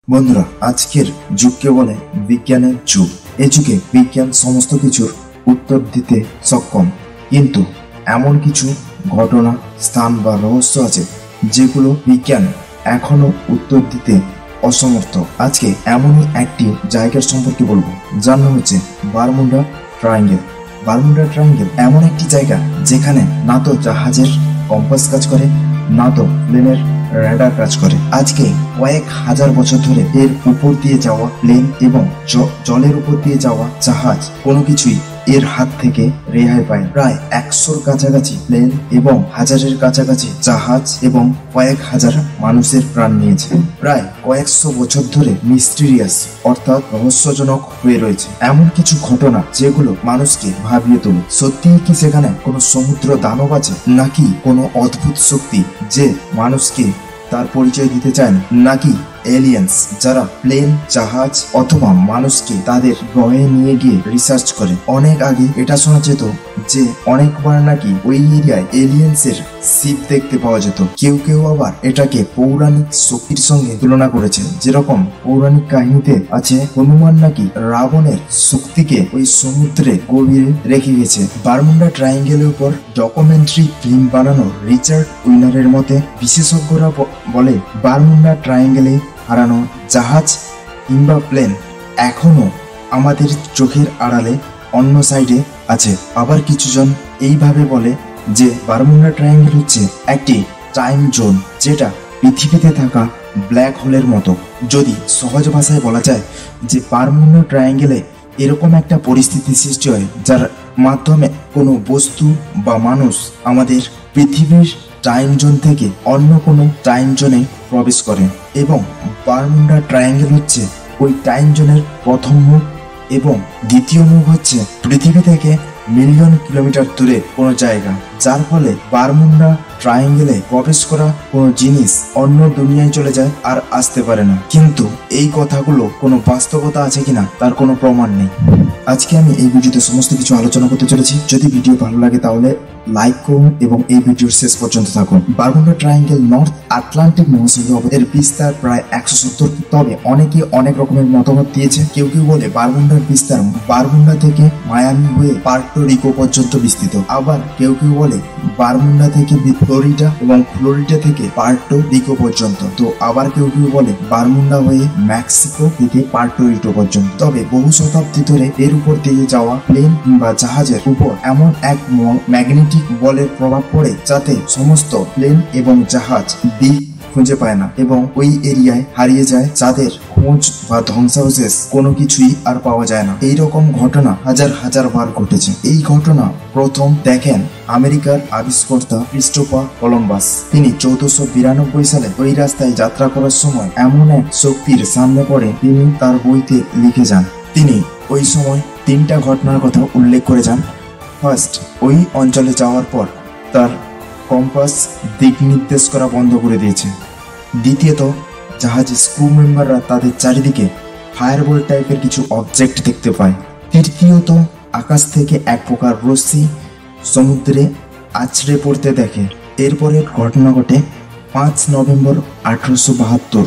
বন্ধুরা, আজকের যুগকে বলে বিজ্ঞানের যুগ। এই যুগে বিজ্ঞান সমস্ত কিছুর উত্তর দিতে সক্ষম, কিন্তু এমন কিছু ঘটনা, স্থান বা রহস্য আছে যেগুলো বিজ্ঞান এখনো উত্তর দিতে অসমর্থ। আজকে এমনই একটি জায়গার সম্পর্কে বলবো, যার নাম হচ্ছে বারমুডা ট্রায়াঙ্গেল। বারমুডা ট্রায়াঙ্গেল এমন একটি জায়গা যেখানে না তো জাহাজের কম্পাস কাজ করে, না তো প্লেনের রাডার কাজ করে। আজকে কয়েক হাজার বছর ধরে এর উপর দিয়ে যাওয়া প্লেন এবং জলের উপর দিয়ে যাওয়া জাহাজ কোনো কিছুই এর হাত থেকে রেহাই পায়। প্রায় 100-র কাছাকাছি প্লেন এবং হাজারের কাছাকাছি জাহাজ এবং কয়েক হাজার মানুষের প্রাণ নিয়েছে। প্রায় কয়েকশো বছর ধরে মিস্টিরিয়াস অর্থাৎ রহস্যজনক হয়ে রয়েছে এমন কিছু ঘটনা যেগুলো মানুষকে ভাবিয়ে তোলে। সত্যিই কি সেখানে কোনো সমুদ্র দানব আছে, নাকি কোনো অদ্ভুত শক্তি যে মানুষকে তার পরিচয় দিতে চান, নাকি এলিয়েন্স যারা প্লেন, জাহাজ অথবা মানুষকে তাদের গ্রহে নিয়ে গিয়ে রিসার্চ করে। অনেক আগে এটা শোনা যেত যে অনেকবার নাকি ওই এরিয়ায় এলিয়েন্সের শিপ দেখতে পাওয়া যেত। কেউ কেউ আবার এটাকে পৌরাণিক শক্তির সঙ্গে তুলনা করেছে। যেরকম পৌরাণিক কাহিনীতে আছে হনুমান নাকি রাবণের শক্তিকে ওই সমুদ্রে গভীরে রেখে গেছে। বারমুডা ট্রায়াঙ্গেলের উপর ডকুমেন্টারি ফিল্ম বানানো রিচার্ড উইনারের মতে বিশেষজ্ঞরা বলে বারমুডা ট্রায়াঙ্গেলে হারানো জাহাজ কিংবা প্লেন এখনো আমাদের চোখের আড়ালে অন্য সাইডে আছে। আবার কিছুজন এইভাবে বলে যে বারমুডা ট্রায়াঙ্গেল হচ্ছে একটি টাইম জোন, যেটা পৃথিবীতে থাকা ব্ল্যাক হোলের মতো। যদি সহজ ভাষায় বলা যায় যে বারমুডা ট্রায়াঙ্গেলে এরকম একটা পরিস্থিতি সৃষ্টি হয় যার মাধ্যমে কোনো বস্তু বা মানুষ আমাদের পৃথিবীর টাইম জোন থেকে অন্য কোনো টাইম জোনে প্রবেশ করে, এবং বারমুডা ট্রায়াঙ্গেল হচ্ছে ওই টাইম জোনের প্রথম মুখ, এবং দ্বিতীয় মুখ হচ্ছে পৃথিবী থেকে মিলিয়ন কিলোমিটার দূরে কোনো জায়গা, যার ফলে বারমুডা ট্রায়াঙ্গেলে প্রবেশ করা কোনো জিনিস অন্য দুনিয়ায় চলে যায় আর আসতে পারে না। কিন্তু এই কথাগুলো কোনো বাস্তবতা আছে কিনা তার কোনো প্রমাণ নেই। আজকে আমি এই ভিডিওতে সমস্ত কিছু আলোচনা করতে চলেছি। যদি ভিডিও ভালো লাগে তাহলে লাইক করুন এবং এই ভিডিওর শেষ পর্যন্ত থাকুন। বারমুডা ট্রায়াঙ্গেল নর্থ আটলান্টিক মহাসাগরে অবস্থিত। এর বিস্তার প্রায় 170 ফুট। তবে অনেকে অনেক রকমের মতামত দিয়েছে। কেউ কেউ বলে বারমুডার বিস্তার বারমুডা থেকে মায়ামি হয়ে পার্টো রিকো পর্যন্ত বিস্তৃত। আবার কেউ কেউ বলে বারমুডা থেকে ফ্লোরিডা এবং ফ্লোরিডা থেকে পার্টো রিকো পর্যন্ত। তো আবার কেউ কেউ বলে বারমুডা হয়ে মেক্সিকো থেকে পার্টো রিকো পর্যন্ত। তবে বহু শতাব্দী ধরে এর উপর দিয়ে যাওয়া প্লেন বা জাহাজের উপর এমন এক ম্যাগনেটিক বলের প্রভাব পড়ে যাতে সমস্ত প্লেন এবং জাহাজ দিক খুঁজে পায় না এবং ওই এরিয়ায় হারিয়ে যায়, যাদের খোঁজ বা ধ্বংসাবশেষ কোনো কিছুই আর পাওয়া যায় না। এইরকম ঘটনা হাজার হাজার বার ঘটেছে। এই ঘটনা প্রথম দেখেন আমেরিকার আবিষ্কর্তা ক্রিস্টোফার কলম্বাস। তিনি 1492 সালে ওই রাস্তায় যাত্রা করার সময় এমন এক শক্তির সামনে পড়ে তিনি তার বইতে লিখে যান। তিনি ওই সময় 3টা ঘটনার কথা উল্লেখ করে যান। ফার্স্ট, ওই অঞ্চলে যাওয়ার পর তার কম্পাস দিক নির্দেশ করা বন্ধ করে দিয়েছে। দ্বিতীয়ত, জাহাজের ক্রু মেম্বাররা তাদের চারিদিকে ফায়ারবল টাইপের কিছু অবজেক্ট দেখতে পায়। তৃতীয়ত, আকাশ থেকে এক প্রকার রশ্মি সমুদ্রে আছড়ে পড়তে দেখে। এরপরের ঘটনা ঘটে 5 নভেম্বর 1872।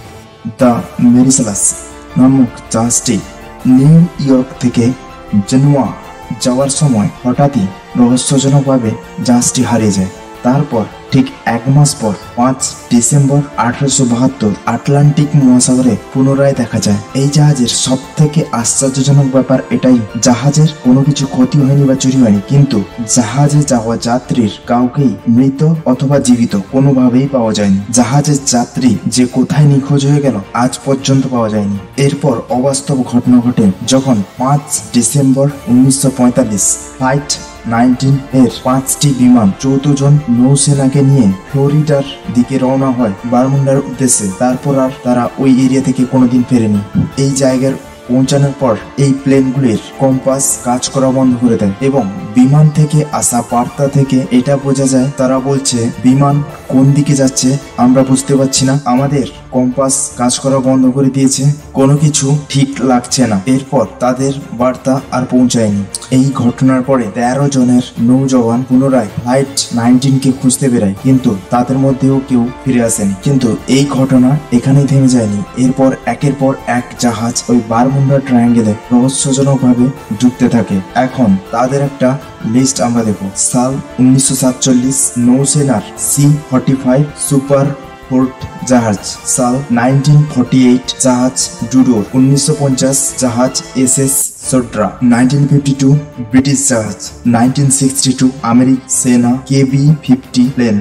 দ্য মেরিসালাস নামক জাহাজটি নিউ ইয়র্ক থেকে জেনুয়া যাওয়ার সময় হঠাৎই রহস্যজনকভাবে জাহাজটি হারিয়ে যায়। তারপর ঠিক 1 মাস পর 5 ডিসেম্বর 1872 আটলান্টিক মহাসাগরে পুনরায় দেখা যায়। এই জাহাজের সব থেকে আশ্চর্যজনক ব্যাপার এটাই, জাহাজের কোনো কিছু ক্ষতি হয়নি বা চুরি হয়নি, কিন্তু জাহাজে যাওয়া যাত্রীর কাউকেই মৃত অথবা জীবিত কোনোভাবেই পাওয়া যায়নি। জাহাজের যাত্রী যে কোথায় নিখোঁজ হয়ে গেল আজ পর্যন্ত পাওয়া যায়নি। এরপর অবাস্তব ঘটনা ঘটে যখন 5 ডিসেম্বর 1945 ফ্লাইট 19 এর 5টি বিমান 14 জন নৌসেনাকে নিয়ে ফ্লোরিডার দিকে রওনা হয় বারমুডার উদ্দেশ্যে। তারপর আর তারা ওই এরিয়া থেকে কোনোদিন ফেরেনি। এই জায়গার পৌঁছানোর পর এই প্লেনগুলির কম্পাস কাজ করা বন্ধ করে দেয় এবং বিমান থেকে আসা বার্তা থেকে এটা বোঝা যায় তারা বলছে বিমান কোন দিকে যাচ্ছে আমরা বুঝতে পারছি না, আমাদের কম্পাস কাজ করা বন্ধ করে দিয়েছে, কোনো কিছু ঠিক লাগছে না। এরপর তাদের বার্তা আর পৌঁছায়নি। এই ঘটনার পরে 13 জনের নৌজওয়ান পুনরায় ফ্লাইট 19 কে খুঁজতে বেরায়, কিন্তু তাদের মধ্যেও কেউ ফিরে আসেনি। কিন্তু এই ঘটনা এখানেই থেমে যায়নি। এরপর একের পর এক জাহাজ ওই বারমুডা ট্রায়াঙ্গেলে রহস্যজনক ভাবে ঢুকতে থাকে। এখন তাদের একটা লিস্ট আমরা দেখো। সাল 1947 নৌসেনার C-45 সুপার ফোর্ট জাহাজ, সাল 1948 জাহাজ ডুডোর, 1950 জাহাজ SS সোড্রা, 1952 ব্রিটিশ জাহাজ, 1962 আমেরিক সেনা KB-50 প্লেন,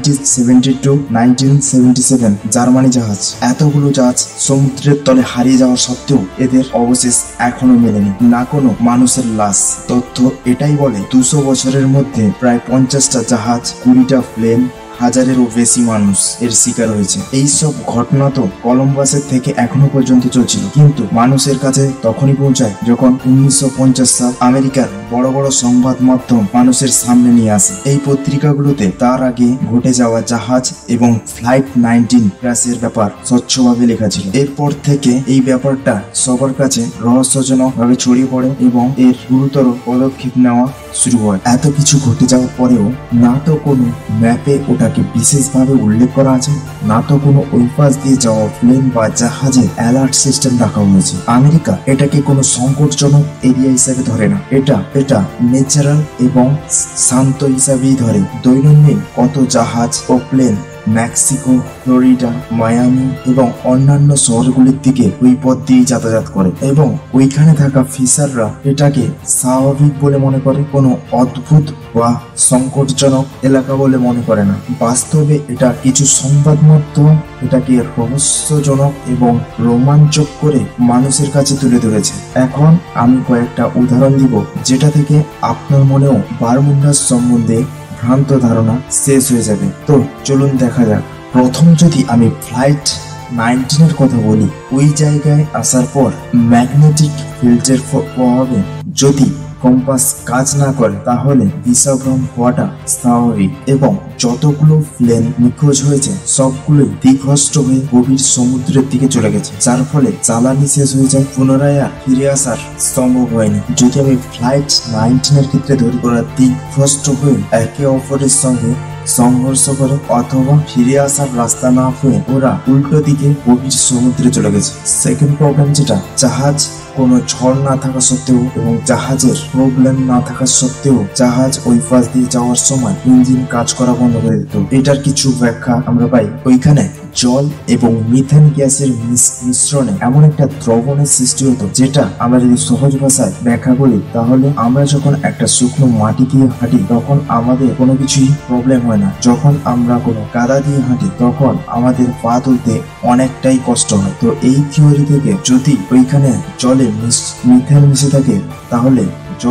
1972 1977 জার্মানি জাহাজ। এতগুলো জাহাজ সমুদ্রের তলে হারিয়ে যাওয়া সত্ত্বেও এদের অবশেষ এখনো মেলেনি, না কোনো মানুষের লাশ। তথ্য এটাই বলে 200 বছরের মধ্যে প্রায় 50টা জাহাজ, 20টা প্লেন, হাজারেরও বেশি মানুষ এর শিকার হয়েছে। এইসব ঘটনা তো কলম্বাসের থেকে এখনো পর্যন্ত চলছিল, কিন্তু মানুষের কাছে তখনই পৌঁছায় যখন 1950 সাল আমেরিকার বড় বড় সংবাদ মাধ্যম মানুষের সামনে নিয়ে আসে। এই পত্রিকাগুলোতে তার আগে ঘটে যাওয়া জাহাজ এবং ফ্লাইট 19 ক্র্যাশের ব্যাপার স্বচ্ছভাবে লেখা ছিল। এরপর থেকে এই ব্যাপারটা সবার কাছে রহস্যজনক ভাবে ছড়িয়ে পড়ে এবং এর গুরুতর পদক্ষেপ নেওয়া শুরু হয়। এত কিছু ঘটে যাওয়ার পরেও না তো কোনো ম্যাপে ওটাকে বিশেষভাবে উল্লেখ করা আছে, না তো কোনো ওই পাশ দিয়ে যাওয়া প্লেন বা জাহাজের অ্যালার্ট সিস্টেম রাখা হয়েছে। আমেরিকা এটাকে কোনো সংকটজনক এরিয়া হিসেবে ধরে না, এটা ন্যাচারাল এবং শান্ত হিসাবেই ধরে। দৈনন্দিন কত জাহাজ ও প্লেন মেক্সিকো, ফ্লোরিডা, মায়ামি এবং অন্যান্য শহরগুলির দিকে ওই পথ দিয়ে যাতায়াত করে এবং ওইখানে থাকা ফিশাররা এটাকে স্বাভাবিক বলে মনে করে, কোনো অদ্ভুত বা সংকটজনক এলাকা বলে মনে করে না। বাস্তবে এটা কিছু সংবাদ মাধ্যম এটাকে রহস্যজনক এবং রোমাঞ্চক করে মানুষের কাছে তুলে ধরেছে। এখন আমি কয়েকটা উদাহরণ দিব যেটা থেকে আপনার মনেও বারমুডার সম্বন্ধে ভ্রান্ত ধারণা শেষ হয়ে যাবে। তো চলুন দেখা যাক। প্রথম যদি আমি ফ্লাইট 19 এর কথা বলি, ওই জায়গায় আসার পর ম্যাগনেটিক ফিল্ডের প্রভাবে যদি কম্পাস কাজ না করে তাহলে দিশাভ্রম হওয়াটা স্বাভাবিক এবং যতগুলো প্লেন নিখোঁজ হয়েছে সবগুলোই দিকভ্রষ্ট হয়ে গভীর সমুদ্রের দিকে চলে গেছে, যার ফলে জ্বালানি শেষ হয়ে যায়, পুনরায় আর ফিরে আসার সম্ভব হয়নি। যদি আমি ফ্লাইট 19 এর ক্ষেত্রে ধরি, ওরা দিকভ্রষ্ট হয়ে একে অপরের সঙ্গে সংঘর্ষ করে অথবা ফিরে আসার রাস্তা না পেয়ে ওরা উল্টো দিকে গভীর সমুদ্রে চলে গেছে। সেকেন্ড প্রবলেম যেটা, জাহাজ কোনো ঝড় না থাকা সত্ত্বেও এবং জাহাজের প্রবলেম না থাকা সত্ত্বেও জাহাজ ওই পাশ দিয়ে যাওয়ার সময় ইঞ্জিন কাজ করা বন্ধ করে দিত। এটার কিছু ব্যাখ্যা আমরা পাই। ওইখানে জল এবং মিথেন গ্যাসের মিশ্রণে এমন একটা দ্রবণের সৃষ্টি হতো, যেটা আমরা যদি সহজ ভাষায় ব্যাখ্যা করি তাহলে আমরা যখন একটা শুকনো মাটি দিয়ে হাঁটি তখন আমাদের কোনো কিছুই প্রবলেম হয় না, যখন আমরা কোনো কাদা দিয়ে হাঁটি তখন আমাদের পা তুলতে অনেকটাই কষ্ট হয়। তো এই থিওরি থেকে যদি ওইখানে জলে মিথেন মিশে থাকে তাহলে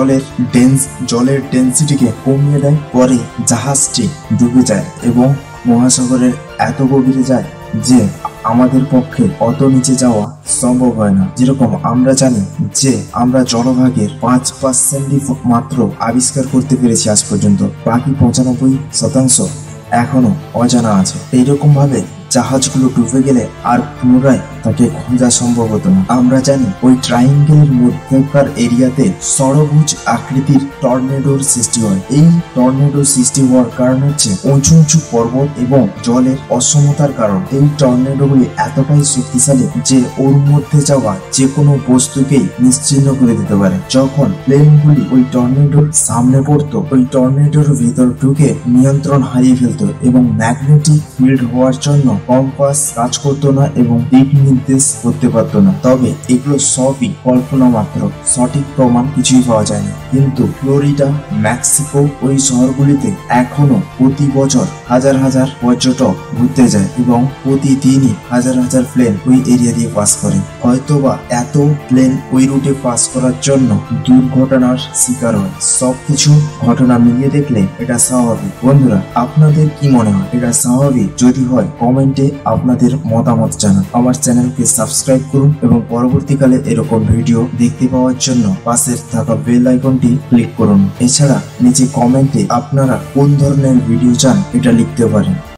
জলের ডেন্সিটিকে কমিয়ে দেয়, পরে জাহাজটি ডুবে যায় এবং মহাসাগরের এত গভীরে যায় যে আমাদের পক্ষে অত নিচে যাওয়া সম্ভব হয় না। যেরকম আমরা জানি যে আমরা জলভাগের 5% মাত্র আবিষ্কার করতে পেরেছি আজ পর্যন্ত, বাকি 95% এখনো অজানা আছে। এইরকম ভাবে জাহাজগুলো ডুবে গেলে আর পুনরায় তাকে খোঁজা সম্ভব হতো না। আমরা জানি ওই ট্রায়াঙ্গেলের মধ্যকার এরিয়াতে ষড়ভুজ আকৃতির টর্নেডোর সৃষ্টি হয়। এই টর্নেডো সৃষ্টি হওয়ার কারণ হচ্ছে উঁচু উঁচু পর্বত এবং জলের অসমতার কারণ। এই টর্নেডোগুলি এতটাই শক্তিশালী যে ওর মধ্যে যাওয়া যে কোনো বস্তুকেই নিশ্চিহ্ন করে দিতে পারে। যখন প্লেনগুলি ওই টর্নেডোর সামনে পড়তো, ওই টর্নেডোর ভিতর ঢুকে নিয়ন্ত্রণ হারিয়ে ফেলতো এবং ম্যাগনেটিক ফিল্ড হওয়ার জন্য কম্পাস কাজ করতো না এবং দিক নির্দেশ করতে পারতো না। তবে এগুলো সবই কল্পনা মাত্র, সঠিক প্রমাণ কিছুই পাওয়া যায়নি। কিন্তু ফ্লোরিডা, মেক্সিকো ওই শহরগুলিতে এখনো প্রতি বছর হাজার হাজার পর্যটক ঘুরতে যায় এবং প্রতিদিনই হাজার হাজার প্লেন ওই এরিয়া দিয়ে পাস করে। হয়তোবা এত প্লেন ওই রুটে পাস করার জন্য দুর্ঘটনার শিকার হয়। সবকিছু ঘটনা মিলিয়ে দেখলে এটা স্বাভাবিক। বন্ধুরা, আপনাদের কি মনে হয় এটা স্বাভাবিক? যদি হয় কমেন্টে আপনাদের মতামত জানান। আমার চ্যানেল চ্যানেলকে সাবস্ক্রাইব করুন এবং পরবর্তীকালে এরকম ভিডিও দেখতে পাওয়ার জন্য পাশের থাকা বেল আইকনটি ক্লিক করুন। এছাড়া নিচে কমেন্টে আপনারা কোন ধরনের ভিডিও চান এটা লিখতে পারেন।